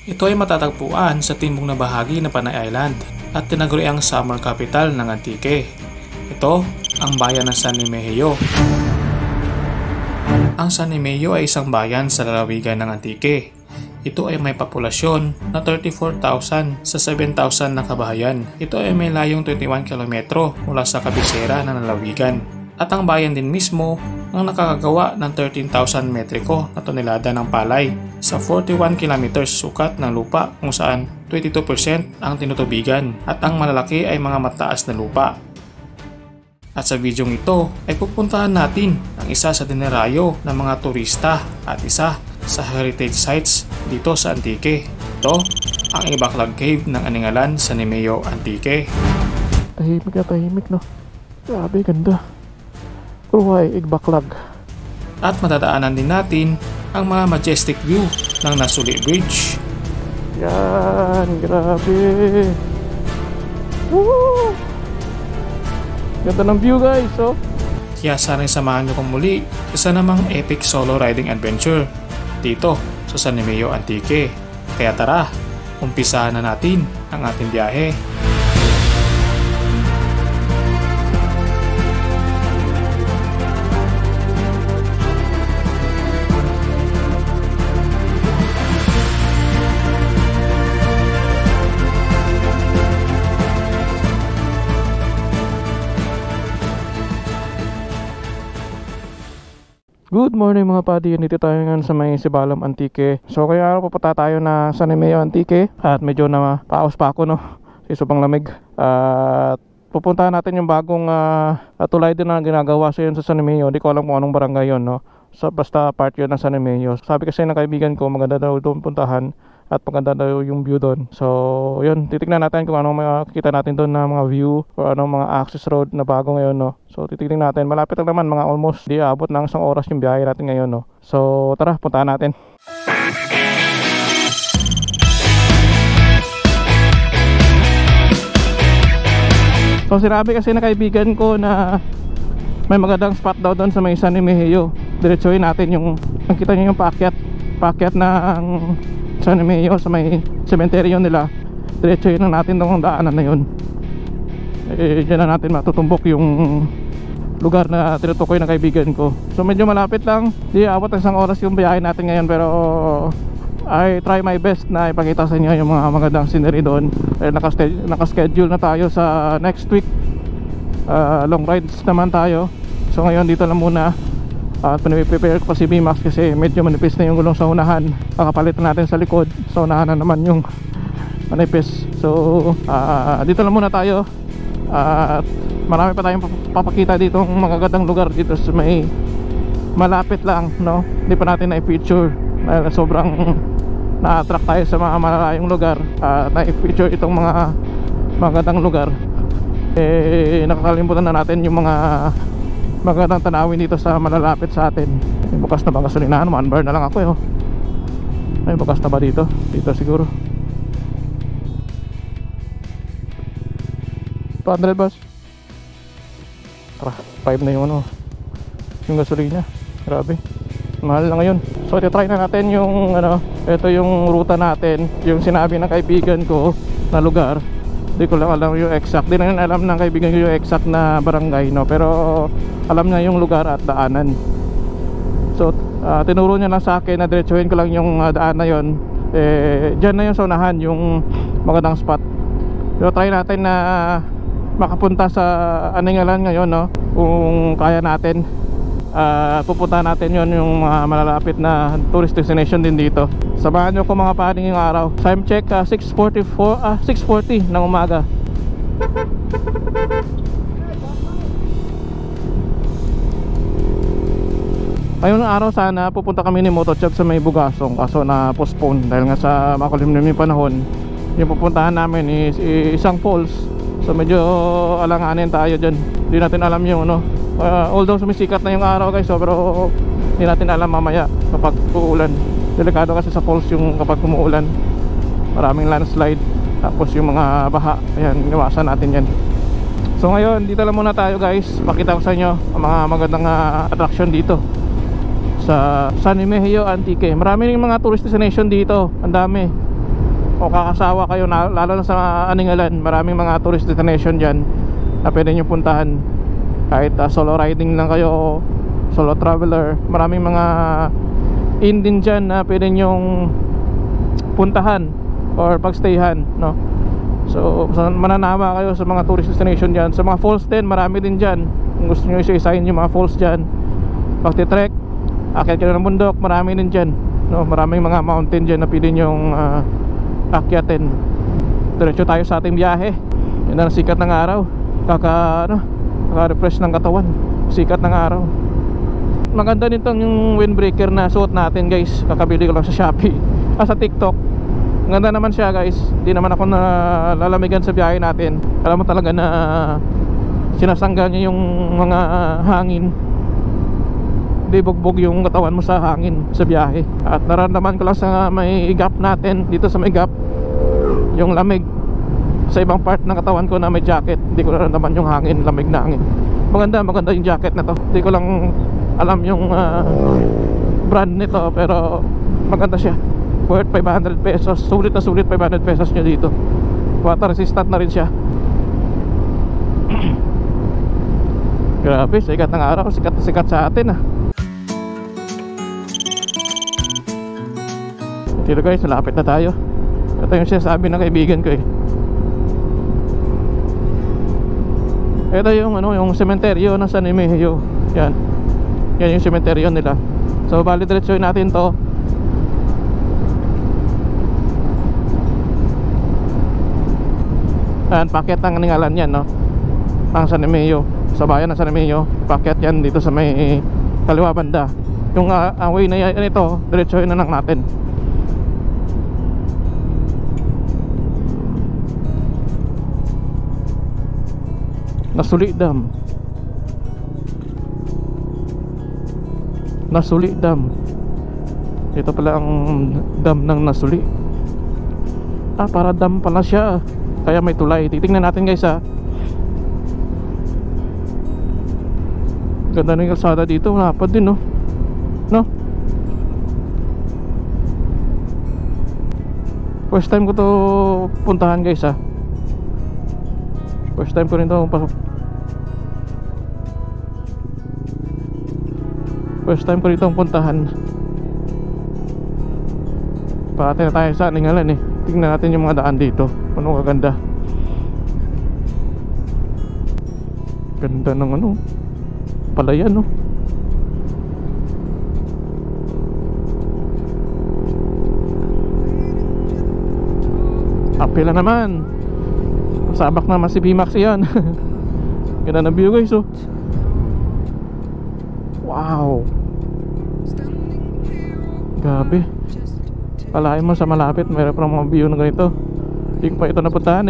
Ito ay matatagpuan sa timog na bahagi ng Panay Island at tinaguriang summer capital ng Antique. Ito ang bayan ng San Nimeo. Ang San Nimeo ay isang bayan sa lalawigan ng Antique. Ito ay may populasyon na 34,000 sa 7,000 na kabahayan. Ito ay may layong 21 kilometro mula sa kabisera ng lalawigan. At ang bayan din mismo ang nakakagawa ng 13,000 metriko na tonelada ng palay sa 41 kilometers sukat ng lupa kung saan 22% ang tinutubigan at ang malalaki ay mga mataas na lupa. At sa videong ito ay pupuntahan natin ang isa sa dinarayo ng mga turista at isa sa heritage sites dito sa Antique. Ito ang Ibaklag Cave ng Aningalan sa Nimeo, Antique. Tahimik no. Grabe, ganda. Puro ay Ibaklag. At matadaanan din natin ang mga majestic view ng Nasuli Bridge. Yan, grabe. Woo! Ganda ng view guys, oh. Kaya sana samahan nyo kong muli sa isa namang epic solo riding adventure dito sa San Nimeo, Antique. Kaya tara, umpisahan na natin ang ating biyahe. Good morning mga padi, dito tayo ngayon sa may Sibalam, Antique. So kaya pupunta tayo na San Nimeo, Antique. At medyo na paos pa ako no, sobrang lamig. At pupuntahan natin yung bagong tulay din na ginagawa sa yun sa San Nimeo. Hindi ko alam kung anong barangay yun no. So, basta part yun ng San Nimeo. Sabi kasi ng kaibigan ko maganda daw doon puntahan at maganda daw yung view doon. So yun, titignan natin kung anong makikita natin doon na mga view o anong mga access road na bago ngayon no. So titignan natin, malapit lang naman, mga almost di abot ng 1 oras yung biyahe natin ngayon no. So tara, puntahan natin. So sinabi kasi na kaibigan ko na may magandang spot daw doon sa may San Nimeo. Diretsuhin natin yung, nakita nyo yung paakyat ng San Nimeo sa may cementerio nila. Diretsuhin lang natin tong daanan na yun. Diyan na natin matutumbok yung lugar na tinutukoy ng kaibigan ko. So medyo malapit lang, di abot ng 1 oras yung biyahe natin ngayon, pero I try my best na ipakita sa inyo yung mga magandang scenery doon. Nakaschedule na tayo sa next week. Long rides naman tayo. So ngayon dito lang muna. At piniprepare ko pa si VMAX kasi medyo manipis na yung gulong sa unahan. Kakapalitan natin sa likod, sa unahan na naman yung manipis. So dito lang muna tayo. At marami pa tayong papakita dito ng magagandang lugar dito sa may malapit lang no. Hindi pa natin na-feature dahil sobrang na-attract tayo sa mga malalayong lugar. Na-feature itong mga magandang lugar. Nakakalimutan na natin yung mga magandang tanawin dito sa malalapit sa atin. May bukas na ba gasolinahan? 1 bar na lang ako eh. May bukas na ba dito? Dito siguro 200 bus. Tara, 5 na yung yung gasolina. Grabe, mahal na ngayon. So try na natin yung ito yung ruta natin, yung sinabi ng kaibigan ko na lugar. Hindi ko lang alam yung exact, di na yun alam ng kaibigan ko yung exact na barangay no, pero alam niya yung lugar at daanan. So tinuro niya lang sa akin na diretsuhin ko lang yung daan na yun. Dyan na yung sa unahan, yung magandang spot. Pero try natin na makapunta sa Aningalan ngayon no, kung kaya natin. Pupunta natin yon yung mga malalapit na tourist destination din dito. Samahan nyo ko mga paring yung araw. Time check 6:40 ng umaga. Ngayon ng araw sana pupunta kami ni Motochub sa may Bugasong, kaso na postpone dahil nga sa makulimlim yung panahon. Yung pupuntahan namin is isang falls. So medyo alanganin tayo dyan. Hindi natin alam yung although sumisikat na yung araw guys, so, pero hindi natin alam mamaya kapag uulan. Delikado kasi sa falls yung kapag umuulan. Maraming landslide, tapos yung mga baha. Ayan, iwasan natin yan. So ngayon, dito lang muna tayo guys. Pakita ko sa inyo ang mga magandang attraction dito sa San Nimeo, Antique. Marami ring mga tourist destination dito. Ang dami. o kakasawa kayo lalo na sa Aningalan, maraming mga tourist destination dyan na pwede nyo puntahan. Kahit solo riding lang kayo, solo traveler, maraming mga inn din dyan na pwede nyong puntahan or pagstayhan, no? So mananawa kayo sa mga tourist destination dyan. Sa mga falls din, marami din dyan. Kung gusto nyo isa-isahin yung mga falls dyan, pagtitrek, akyat kayo ng bundok, marami din dyan, no? Maraming mga mountain dyan na pwede nyong akyatin. Diretso tayo sa ating biyahe. Yan ang sikat ng araw. Kaka-refresh ng katawan. Sikat ng araw. Maganda nitong yung windbreaker na suot natin, guys. Kakabili ko lang sa Shopee, sa TikTok. Ganda naman siya, guys. Di naman ako nalalamigan sa biyahe natin. Alam mo talaga na sinasangga niya yung mga hangin. Di bugbog yung katawan mo sa hangin sa biyahe. At nararamdaman ko lang sa may gap natin, dito sa may gap, yung lamig. Sa ibang part ng katawan ko na may jacket, hindi ko nararamdaman yung hangin, lamig na hangin. Maganda yung jacket na to. Hindi ko lang alam yung brand nito, pero maganda siya. Worth 500 pesos. Sulit na sulit 500 pesos nyo dito. Water resistant na rin siya. Grabe, sikat ng araw. Sikat sa atin, Dito, guys, malapit na tayo. Ito yung sinasabi ng kaibigan ko, Ito yung yung sementeryo ng San Emilio. Yan yung sementeryo nila. So bali diretsoy natin to. Packet ng Aningalan yan, no? Ang San Emilio, sa bayan ng San Emilio. Packet yan dito sa may kaliwa banda. Yung way na yan, ito, diretsoy na lang natin. Nasuli Dam. Nasuli Dam. Ito pala ang dam ng Nasuli. Para dam pala siya. Kaya may tulay. Titingnan natin, guys, Ganda ng kalsada dito. Lapad din, no? First time ko to puntahan, guys, First time ko rin to puntahan. Pati na tayo sa Aningalan, Tingnan natin yung mga daan dito. Ano kaganda. Ganda ng palayan, Apila naman. Sabak naman si Bimax yan. Ganda ng view, guys, Wow. Gabi. Palain mo sa malapit, mayroon pa mga view na ganito. Hindi ko pa ito napuntahan,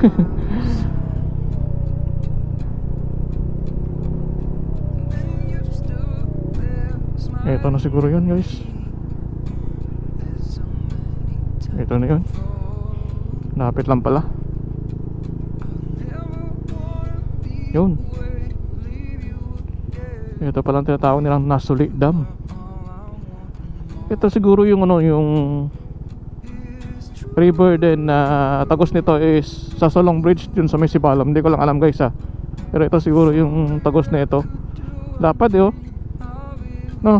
Ito na siguro yun, guys. Ito na yun. Lapit lang pala. Yun. Ito palang tinatawag nilang Nasuli Dam. Ito siguro yung yung river din na tagos nito is sa Solong Bridge dun sa Sipalam. Hindi ko lang alam, guys, Pero ito siguro yung tagos na ito. Dapat, no?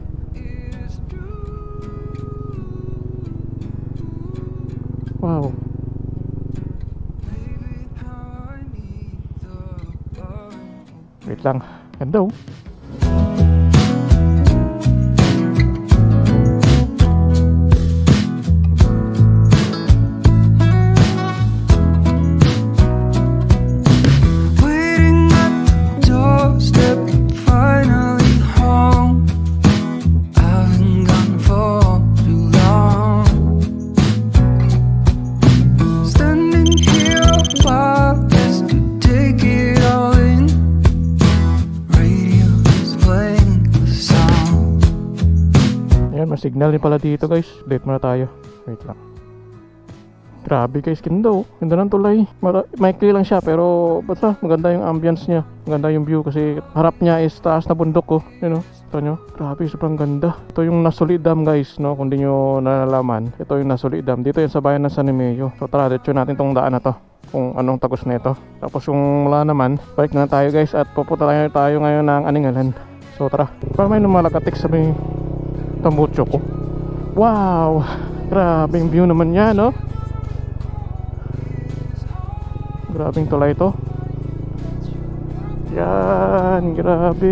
Wow. Wait lang. Ganda, signal din pala dito, guys. Late muna tayo. Wait lang. Grabe, guys, ganda, ganda ng tulay. Maikli lang siya, pero basta maganda yung ambience niya. Maganda yung view kasi harap niya is taas na bundok, Ito nyo, grabe, sobrang ganda. Ito yung Nasuli Dam guys, no? Kung di nyo nalalaman, ito yung Nasuli Dam. Dito yung sa bayan ng San Emilio. So tara, dito natin tong daan na to, kung anong tagos na ito. Tapos kung wala naman, balik na tayo guys. At pupunta tayo ngayon ng Aningalan. So tara, para may lumalagatik sa may tambutso ko. Wow, grabe yung view naman yan, no? Grabing tulay ito. Yan, grabe.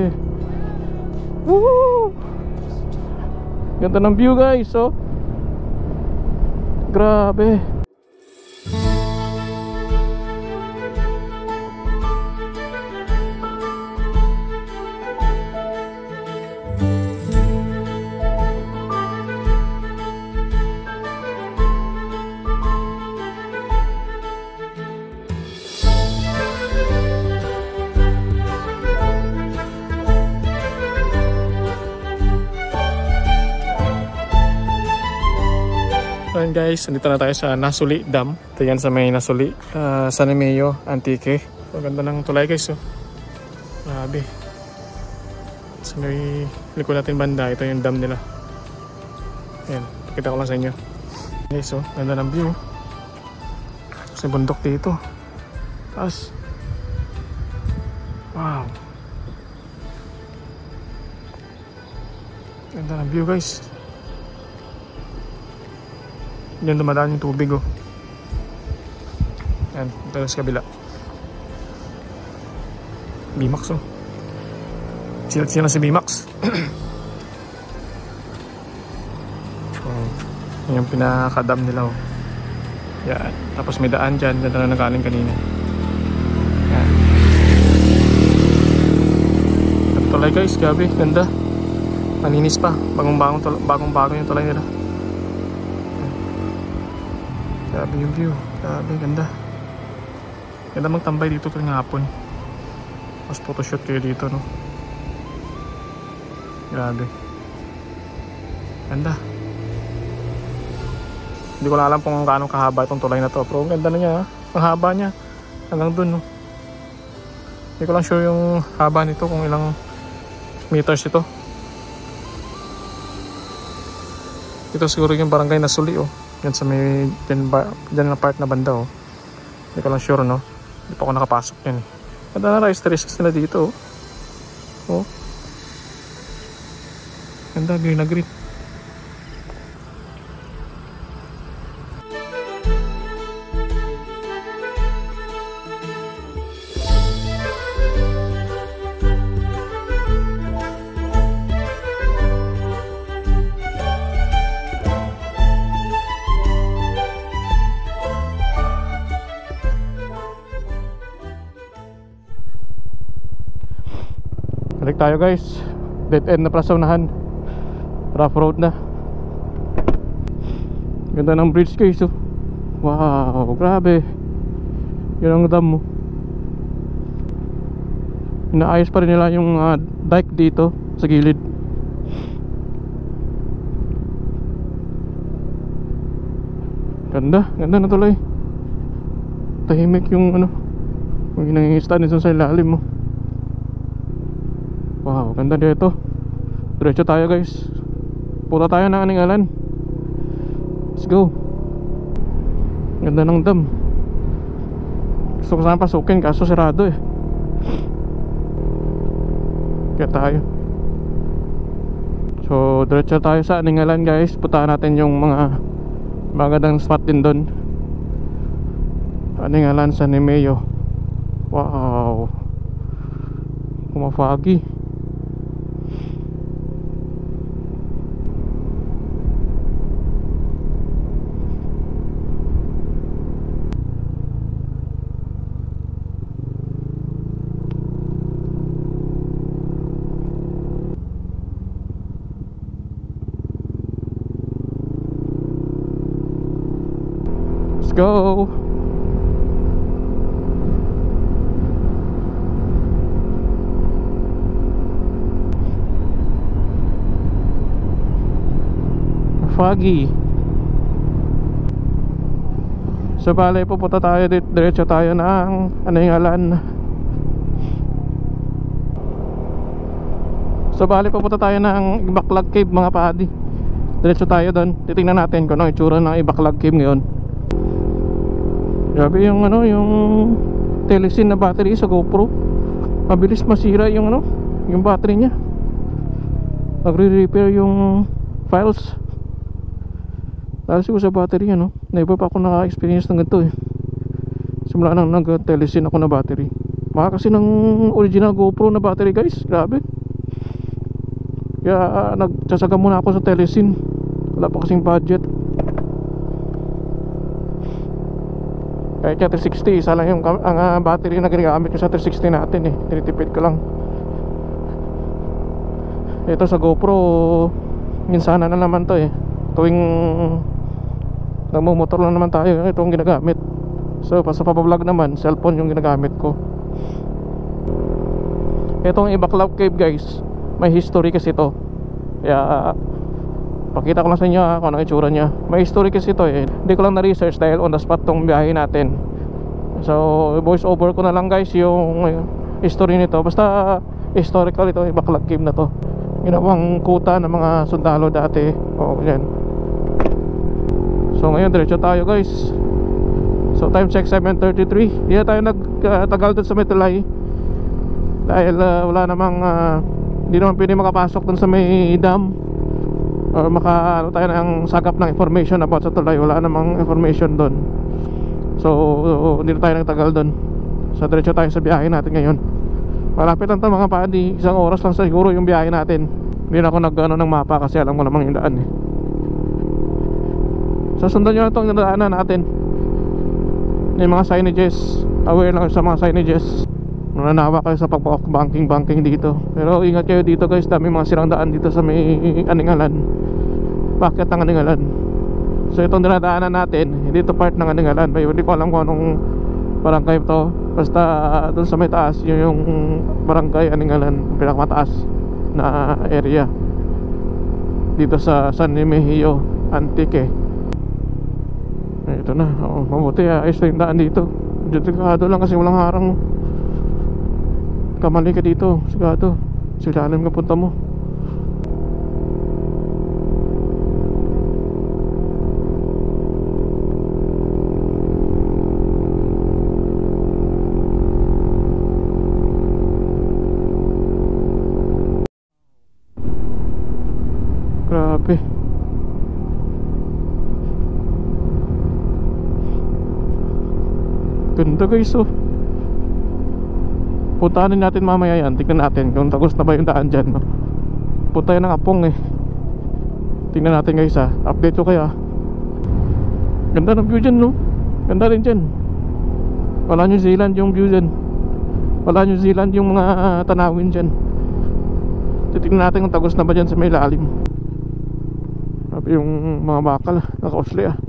Woo! Ganda ng view guys, oh. Grabe. Ayan guys, nandito na tayo sa Nasuli Dam. Ito yan sa may Nasuli, San Emilio, Antique. So, ganda ng tulay guys, oh. Grabe. Sa may likod natin banda, ito yung dam nila. Ayan, pakita ko lang sa inyo guys, oh. Ganda ng view. Kasi bundok dito. Taas. Wow. Ganda ng view guys. Diyan dumadaan yung tubig, oh. Yan, ito sa kabila. Bimax, oh. Silat-silat na si Bimax. Oh, yan yung pinakadam nila, oh. Yan, tapos may daan dyan. Dyan na nagaling kanina. Yan. Ito tulay guys, gabi, ganda. Maninis pa, bagong-bago yung tulay nila. Grabe yung view, grabe, ganda. Ganda magtambay dito tuwing hapon. Mas photoshoot kayo dito, no? Grabe. Ganda. Hindi ko na alam kung gaano kahaba itong tulay na to, pero ganda na niya, ha? Ang haba niya hanggang dun, no? Hindi ko lang sure yung haba nito, kung ilang meters ito. Ito siguro yung barangay Nasuli, oh. Yan sa may dyan na part na banda, oh. Hindi ko lang sure, no? Hindi pa ako nakapasok yan, eh. Ganda na rice terraces nila dito, oh. Oh. Ganda, green na green. Balik tayo guys. Dead end na pala sa unahan. Rough road na. Ganda ng bridge guys, oh. Wow, grabe. Yun ang dam mo. Inaayos pa rin nila yung dike dito sa gilid. Ganda, ganda na tuloy. Tahimik yung ano, yung nangingistan nito sa ilalim mo. Wow, ganda dito. Diretso tayo guys. Punta tayo ng Aningalan. Let's go. Ganda ng dam. Gusto ko sana pasukin kaso sarado, eh. Kaya tayo. So diretso tayo sa Aningalan guys. Puntahan natin yung mga magandang spot din doon. Aningalan, San Emilio. Wow, kumafagi. Let's go. Foggy. So bale, pupunta tayo diretso tayo ng Aningalan. So bali papunta tayo ng Ibaklag Cave mga padi. Diretso tayo doon. Titingnan natin kung ano itsura ng Ibaklag Cave ngayon. Grabe yung ano, yung telesin na battery sa GoPro. Mabilis masira yung ano, yung battery niya. Nagre-repair yung files. Dahil siguro sa battery ano. Never pa ako naka-experience ng ganito eh. Simula nang nag-telesin ako na battery. Baka kasi ng original GoPro na battery guys. Grabe. Kaya nagsasaga muna ako sa telesin. Wala pa kasing budget. Kahit 360, isa lang yung ang battery na ginagamit ko sa 360 natin eh. Tinitipid ko lang. Ito sa GoPro, minsan na naman to eh. Tuwing nagmumotor lang naman tayo, ito ang ginagamit. So sa papablog naman, cellphone yung ginagamit ko. Itong Ibaklag Cave guys, may history kasi ito. Kaya pakita ko lang sa inyo kung ano itsura nya. May history kasi ito eh. Hindi ko lang na-research dahil on the spot tong biyahe natin. So voice over ko na lang guys yung history nito. Basta historical ito, Ibaklag Cave na to. Ginawang kuta ng mga sundalo dati. O yan. So ngayon diretso tayo guys. So time check 7:33. Hindi na tayo nagtagal doon sa Metulay. Dahil wala namang hindi naman pwede makapasok dun sa may dam or ano tayo ng sagap ng information about sa tulay. Wala namang information dun. So hindi na tayo nagtagal dun. So diretso tayo sa biyahe natin ngayon. Malapit lang ito mga padi. 1 oras lang siguro yung biyahe natin. Hindi na ako nag-ano ng mapa kasi alam ko namang yung daan eh. So sundan nyo na itong daanan natin. Yung mga signages. Aware lang sa mga signages. Nananawa kayo sa pag-banking dito. Pero ingat kayo dito guys. Dami mga sirang daan dito sa may Aningalan. Bakit ang Aningalan? So itong dinadaanan natin, hindi ito part ng Aningalan. Hindi ko alam kung anong barangay ito. Basta doon sa may taas, yun yung barangay Aningalan, pinakamataas na area dito sa San Remigio Antique. Ito na, mabuti ayos na yung daan dito. Delikado lang kasi walang harang. Kamali ka dito, sigado silalim ka punta mo. Grabe. Ganda guys oh. Puntahanin natin mamaya yan. Tignan natin kung tagos na ba yung daan dyan no? Punta yan ng Apong eh. Tingnan natin guys ha. Update ko kaya. Ganda ng view dyan no. Ganda rin dyan. Wala New Zealand yung view dyan. Wala New Zealand yung mga tanawin dyan. Titignan natin kung tagos na ba dyan sa may lalim. Sabi yung mga bakal nakausli ah.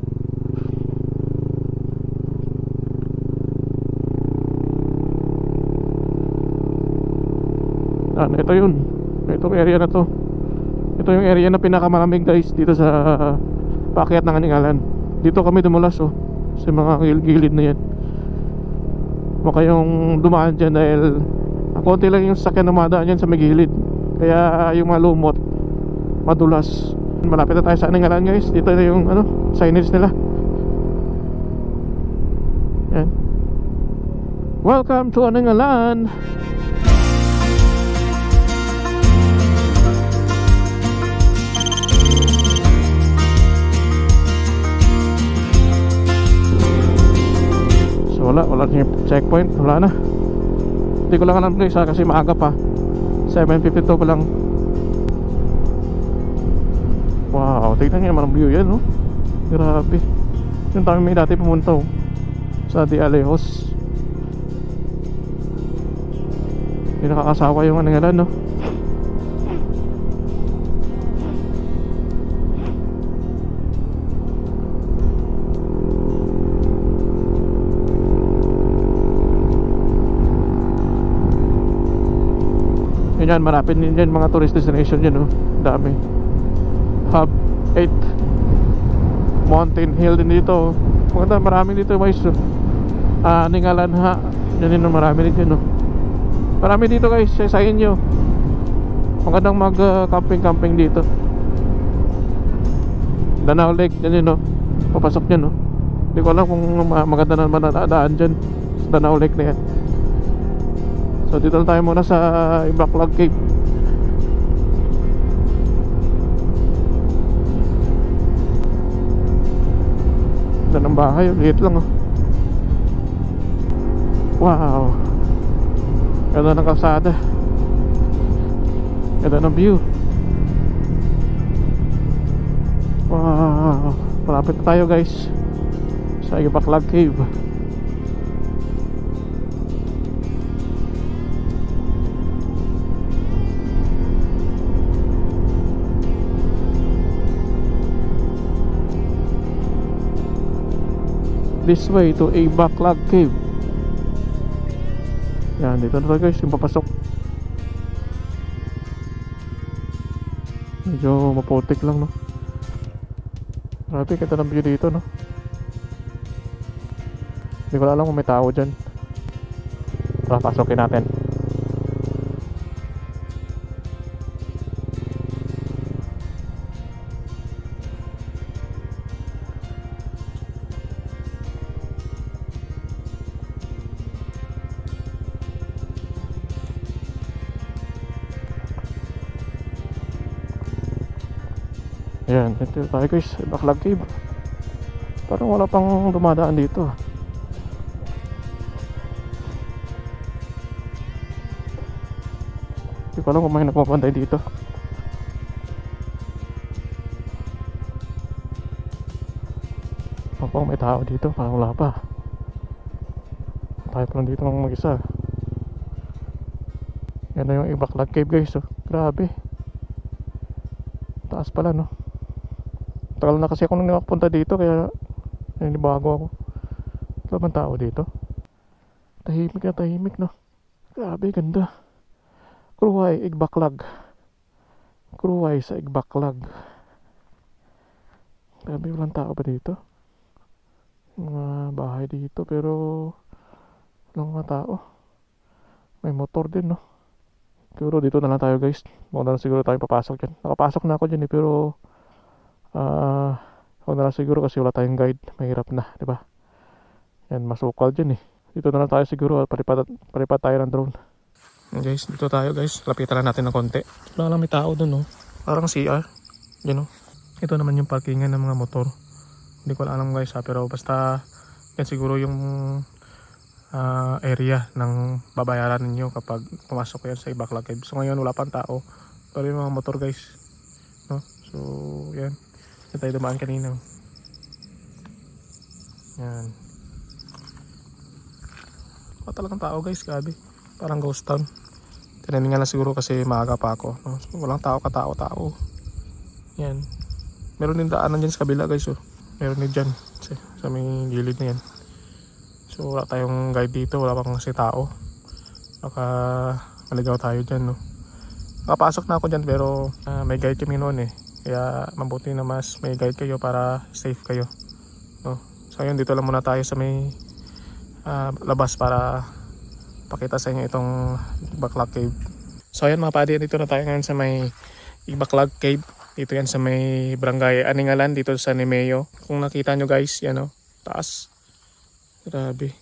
Ito yun. Itong area na to. Ito yung area na pinakamalamig guys dito sa paakyat ng Aningalan. Dito kami dumulas oh. Sa mga gilid na yan. Huwag kayong dumaan dyan dahil konti lang yung sasakyan na dumadaan dyan sa may gilid. Kaya yung mga lumot madulas. Malapit na tayo sa Aningalan guys. Dito na yung signage nila. Yan. Welcome to Aningalan. Wala yung checkpoint, wala na. Hindi ko lang alam guys kasi maaga pa. 7:52 pa lang. Wow, tignan nyo naman ang view yan oh. Grabe. Yung tayo may dati pumunta oh, sa Di Alejos. Hindi nakakasawa yung Aningalan no. Yan, marapit din dyan mga tourist destination dyan oh. Dami. Hub 8 Mountain Hill din dito oh. Maganda, marami dito guys oh. Aningalan ha. Yan din oh, marami din dyan oh. Marami dito guys sa inyo. Magandang mag camping dito. Danao Lake, yan yun no. Papasok nyo no. Hindi ko alam kung maganda naman nadaan dyan sa Danao Lake na yan. So dito na tayo muna sa Ibaklag Cave. Ganda ng bahay, liit lang oh. Wow, ganda ng kalsada, ganda ng view. Wow, malapit na tayo guys sa Ibaklag Cave. This way to Ibaklag Cave. Yan, dito na tayo guys, yung papasok. Medyo maputik lang no. Grabe, kita ng view dito no. Hindi ko alam kung may tao dyan. Tara, pasokin natin. Ayan, ito tayo guys, Ibaklag Cave. Parang wala pang dumadaan dito. Hindi ko alam kung may nagpapantay dito. Mukhang may tao dito, parang wala pa. Tayo pa lang dito ng mag-isa. Yan na yung Ibaklag Cave guys oh. Grabe. Taas pala no. Tagal na kasi ako nung nakapunta dito kaya nanibago ako. Wala bang tao dito? Tahimik na tahimik no. Grabe, ganda. Kruway, Ibaklag. Kruway sa Ibaklag. Grabe, walang tao ba dito? Mga bahay dito pero walang mga tao. May motor din no. Siguro dito na lang tayo guys. Huwag na lang siguro tayo papasok dyan. Nakapasok na ako dyan eh pero huwag na lang siguro kasi wala tayong guide. Mahirap na, diba? Yan, masukal dyan eh. Dito na lang tayo siguro. Palipat tayo ng drone. Guys, dito tayo guys. Lapitan lang natin ng konti. Wala lang may tao dun no. Parang CR. Yan no. Ito naman yung parkingan ng mga motor. Hindi ko alam guys ha. Pero basta yan siguro yung area ng babayaran ninyo kapag pumasok yan sa Ibaklag Cave. So ngayon wala pang tao. Pero yung mga motor guys no? So yan. Hindi tayo dumaan kanina. Yan. Wala talagang tao guys. Grabe. Parang ghost town. Tinaningan lang siguro kasi maaga pa ako no? So walang tao katao-tao. Yan. Meron din daanan dyan sa kabila guys oh. Meron din dyan sa may gilid na yan. So wala tayong guide dito. Wala pang kasi tao. Baka maligaw tayo dyan no. Nakapasok na ako dyan pero may guide kami noon eh. Kaya mabuti na mas may guide kayo para safe kayo no? So yun, dito lang muna tayo sa may labas para pakita sa inyo itong Ibaklag Cave. So ayan mga padi, dito na tayo ngayon sa may Ibaklag Cave. Dito yan sa may Barangay Aningalan dito sa Nemeo. Kung nakita nyo guys, yan o, taas. Grabe.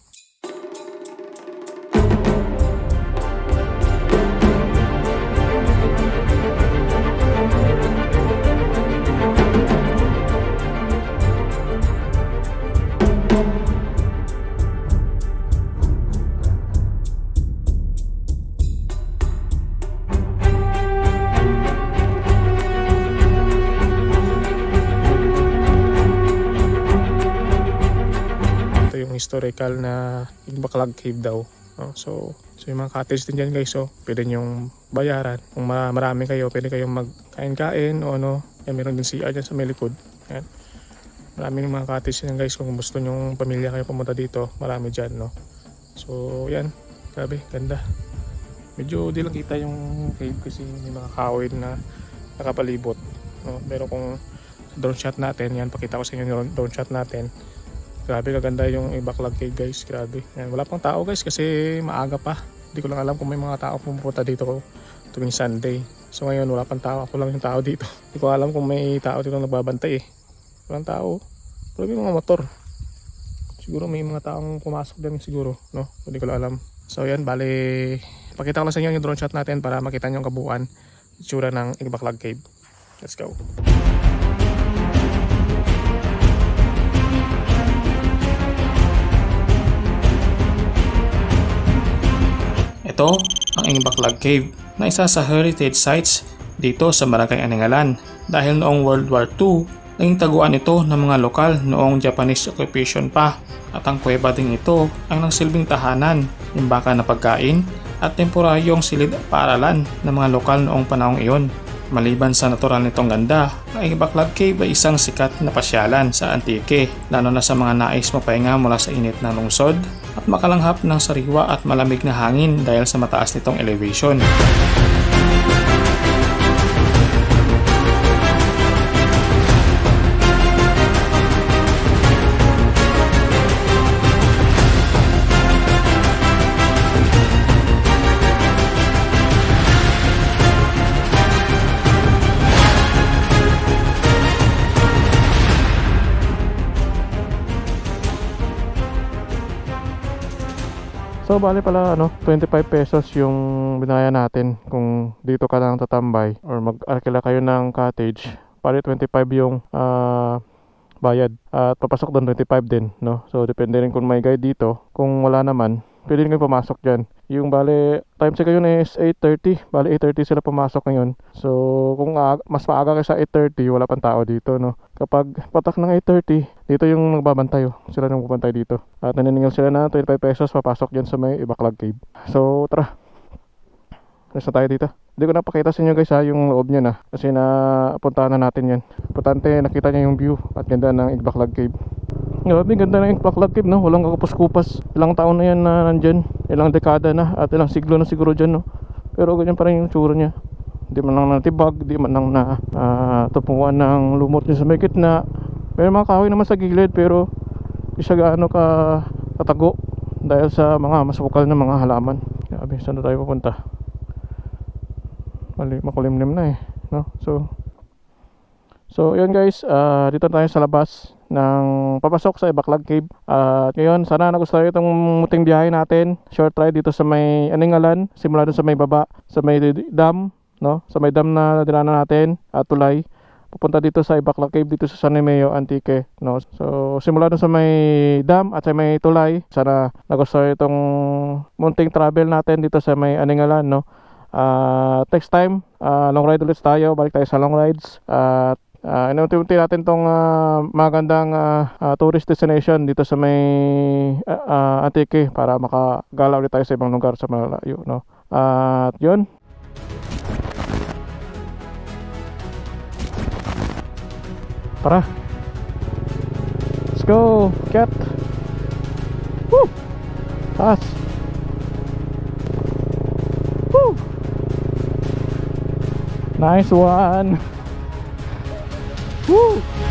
Historical na Ibaklag Cave daw no? So yung mga cottage din dyan guys so pwede nyong bayaran. Kung marami kayo pwede kayong magkain-kain o ano. Yan, meron din CR dyan sa may likod. Yan. Marami ng mga cottage dyan guys. Kung gusto nyong pamilya kayo pumunta dito, marami dyan no? So yan, grabe, ganda. Medyo di lang kita yung cave kasi may mga kahoy na nakapalibot no? Pero kung drone shot natin, yan pakita ko sa inyo yung drone shot natin. Grabe kaganda yung Ibaklag Cave guys, grabe. Yan, wala pang tao guys kasi maaga pa. Hindi ko lang alam kung may mga tao pumunta dito tuwing Sunday. So ngayon wala pang tao, ako lang yung tao dito. Hindi ko alam kung may tao dito nagbabantay eh. Walang tao, pero may mga motor. Siguro may mga taong pumasok din siguro, no? Hindi ko alam. So yan, bale, pakita ko lang sa inyo yung drone shot natin para makita nyo ang kabuuan, itsura ng Igbaklag Cave. Let's go. Ito ang Igbaklag Cave na isa sa heritage sites dito sa Barangay Aningalan dahil noong World War II naging taguan ito ng mga lokal noong Japanese occupation pa, at ang kuweba ding ito ang nagsilbing tahanan, imbaka na pagkain at temporaryong silid paaralan ng mga lokal noong panahong iyon. Maliban sa natural nitong ganda, ang Igbaklag Cave ay isang sikat na pasyalan sa Antique, lalo na sa mga nais mapahinga mula sa init ng lungsod at makalanghap ng sariwa at malamig na hangin dahil sa mataas nitong elevation. So bali pala 25 pesos yung binaya natin kung dito ka lang tatambay or mag-arkila kayo ng cottage. Bali 25 yung bayad at papasok doon 25 din, no? So depende rin kung may guide dito. Kung wala naman, pwede rin kayo pumasok dyan. Yung bali time check ngayon is 8:30. Bali 8:30 sila pumasok ngayon. So kung mas maaga kayo sa 8:30, wala pang tao dito, no? Kapag patak ng 8:30, dito yung nagbabantay, sila nang bubantay dito. At naniningil sila na 25 pesos papasok dyan sa may Igbaklag Cave. So tara, let's na tayo dito. Hindi ko napakita sa inyo guys yung loob nyo na, kasi napuntahan na natin yan. Importante nakita nyo yung view at ganda ng Igbaklag Cave. Grabe, ganda ng Igbaklag Cave, no? Walang kakupos-kupas. Ilang taon na yan na nandyan, ilang dekada na at ilang siglo na siguro dyan, no? Pero ganyan pa rin yung tsura nya. Di man lang natibag, di man lang na tupungan ng lumot niya sa may gitna. May mga kahoy naman sa gilid pero di siya gaano katago dahil sa mga masukal na mga halaman. Grabe, saan na tayo pupunta? Makulimlim na eh, no? So yun guys, dito tayo sa labas ng papasok sa Igbaklag Cave. At ngayon, sana nagustuhan nyo itong muting biyahe natin. Short ride dito sa may Aningalan, simula dun sa may baba, sa may dam, no? Sa may dam na dinanan natin at tulay pupunta dito sa Igbaklag Cave dito sa San Nemeo Antique, no? So simula dun sa may dam at sa may tulay, sana nagustuhan itong munting travel natin dito sa may Aningalan, no? Next time, long ride ulit tayo, balik tayo sa long rides. At inunti-unti natin tong magandang tourist destination dito sa may Antique para makagala ulit tayo sa ibang lugar sa malayo, no? At yun, tara, let's go, cat. Woo! Taas. Woo! Nice one. Woo!